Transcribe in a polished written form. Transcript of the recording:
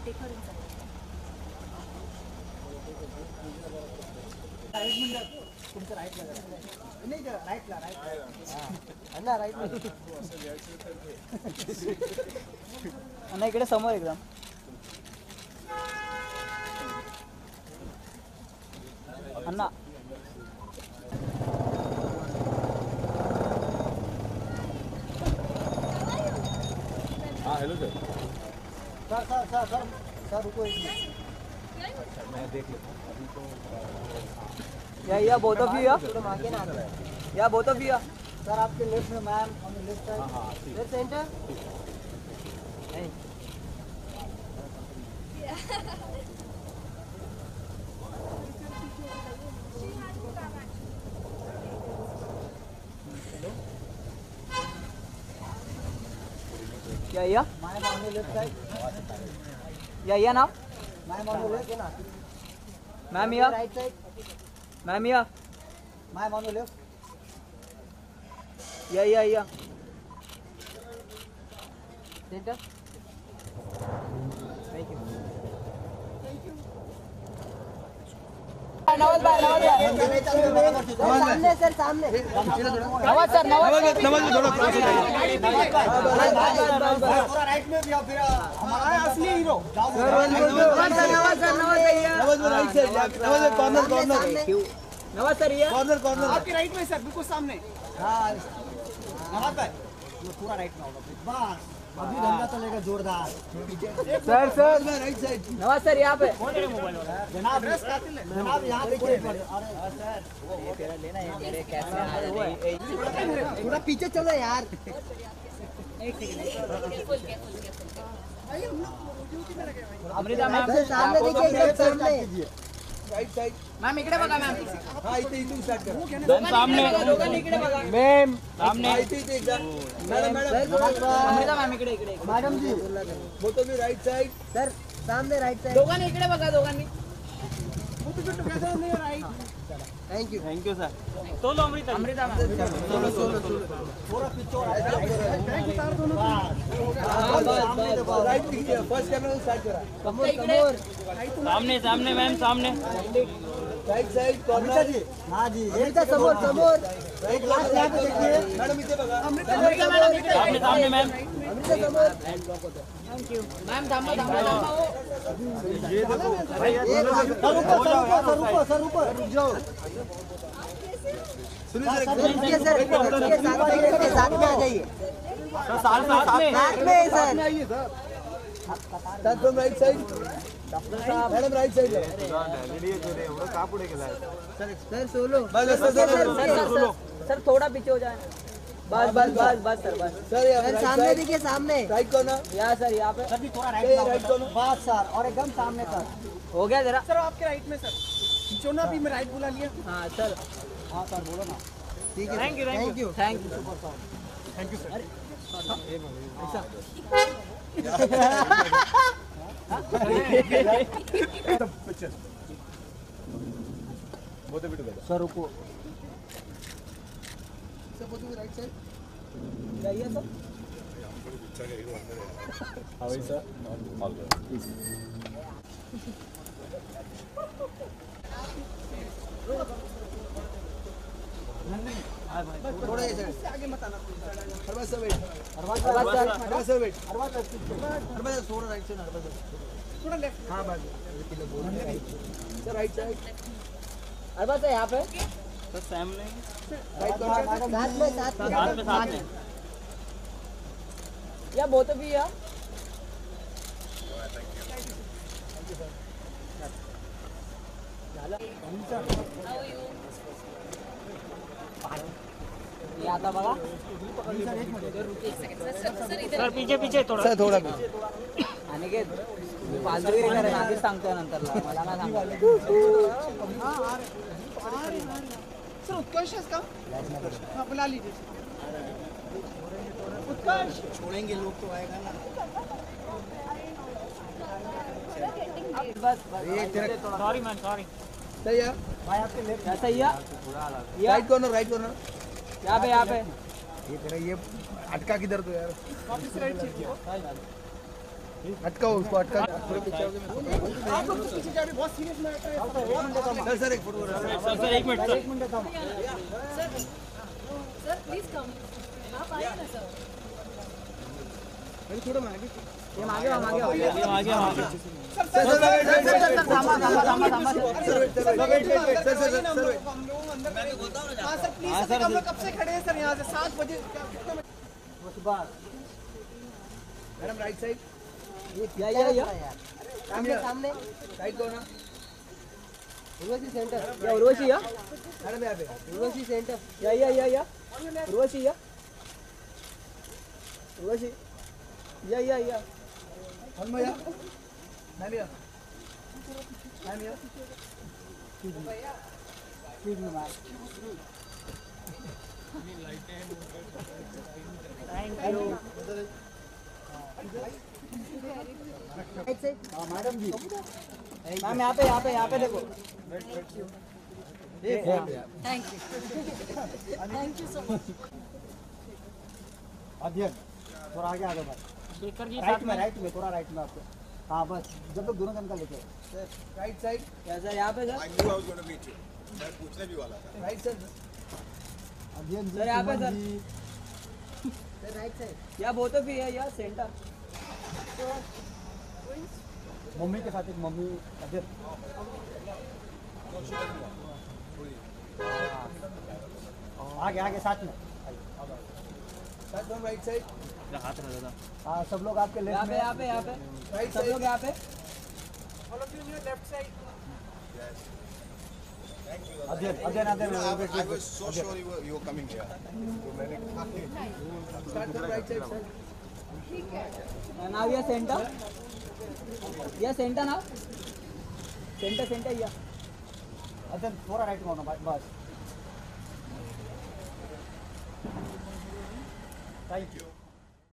तुमचं राईटला नाही का राईटला अण्णा राईट अण्णा इकडे समोर एकदम अण्णा हाँ hello sir sir sir sir sir sir रुको एक मिनट मैं देख लेता हूँ अभी तो या बोथ ऑफ यू या बोथ ऑफ यू सर आपके लेफ्ट में ma'am on the left side left centre नहीं या ma'am on the left side या नाम मैम ऑन द लेफ्ट ना मैम या राइट साइड मैम या मैम ऑन द लेफ्ट या सेंटर थैंक यू नवाज भाई सामने सर सामने नवाज सर नवाज थोड़ा क्रॉस हो जाइए पूरा राइट में भी फिर हमारा असली hero Nawaz sir right side Nawaz corner Nawaz sir ये कॉर्नर आपके राइट में सर बिल्कुल सामने हां नवाज भाई ये पूरा राइट में होगा बस अभी धंधा चलेगा जोरदार सर सर मैं राइट साइड नवाज सर यहाँ पे जनाब जनाब यहाँ देखिए अरे सर ये तेरा लेना है मेरे कैसे आ रहे थोड़ा पीछे चलो यार एक सेकंड अमृता मैम सामने देखिए एकदम सामने राइट साइड मैम इकडे बघा मैम हां इथे इथून स्टार्ट करा मैम सामने दोघांनी इकडे बघा मैम सामने इथे एकदा मॅडम अमृता मैम इकडे मॅडम जी बोलतो मी राइट साइड सर सामने राइट साइड दोघांनी इकडे बघा दोघांनी बोलतो टुगेदर नाही right thank you sir solo Amrita ma'am solo थोड़ा पीछे उतार दो ना राइट कीजिए फर्स्ट कैमरा स्टार्ट करा सामने सामने मैम सामने राइट साइड कॉर्नर जी हां जी एकदा समोर राइट लास्ट यहां पे देखिए मैडम इथे बघा अमृता मैडम सामने सामने मैम अमृता समोर हैंड ब्लॉक होता है थैंक यू मैम थांबा ये देखो सर ऊपर रुक जाओ सुनिए सर साथ में आ जाइए साथ में सर तुम right side madam right side एवढं का पुढे गेलाय सर सोलो सर थोड़ा पीछे हो जाए बस सर सामने देखिए सामने राइट कॉर्नर या सर यहाँ पे सर थोड़ा राइट कॉर्नर बस सर और एकदम सामने सर हो गया जरा सर आपके राइट में सर चोना भी मैं राइट बुला लिया हाँ सर बोलो ना ठीक है थैंक यू सर ऐसा सर रुको सर बोलते राइट साइड जाइए सर हाँ भाई सर थोड़ा आगे मत आना हरबाज सर वेट थोड़ा राइट साइड थोड़ा लेफ्ट हाँ बस sir right side Harbaz sir यहाँ पे सर सामने साथ में या बहुत भी या ये आता बघा सर पीछे थोड़ा सर थोड़ा पीछे आणि के फालतूगिरी करेन आधीच सांगतोय नंतरला मला ना सांगा सर उत्कर्ष का हाँ बुला लीजिए उत्कर्ष छोड़ेंगे लोग तो आएगा ना बस सॉरी मैन सॉरी सही है भाई आपके लेफ्ट सही है राइट कॉर्नर यहाँ पे ये तेरा ये अटका किधर तो यार वापस राइट अटका उसको अटका थोड़ा पीछे आओगे मैं आप लोग पीछे जा रहे बहुत सीरियस मैटर है सर एक photo sir 1 minute sir 1 minute था सर प्लीज कम आप आइए ना सर अरे थोड़ा आगे ये आगे सर थामा सर मैं बोलता हूं ना हां सर प्लीज सर हम लोग कब से खड़े हैं सर यहां से 7 बजे बस मैडम राइट साइड या सामने साइड को ना उर्वशी सेंटर या उर्वशी या मैडम यहां पे उर्वशी सेंटर या उर्वशी या उर्वशी या हनुमैया मैम या ठीक है ma'am thank you madam ji ma'am यहाँ पे देखो थैंक यू सो मच अध्ययन थोड़ा आगे आगे भाई राइट में थोड़ा राइट में आपको हाँ बस जब तक दोनों जन का लेके राइट साइड सर यहाँ पे सर मैं पूछने भी वाला था राइट साइड अध्ययन जी सर यहाँ पे सर राइट साइड या वो तो भी है या सेंटर मम्मी के साथ एक मम्मी अध्ययन आगे साथ में राइट साइड हाँ सब लोग आपके लेफ्ट यहाँ पे राइट सब लोग यहाँ पे left side I was so sure you were coming here. तो मैंने स्टार्ट करो राइट साइड सर नाउ या सेंटर नाउ सेंटर या अध्ययन थोड़ा राइट में होना बस थैंक यू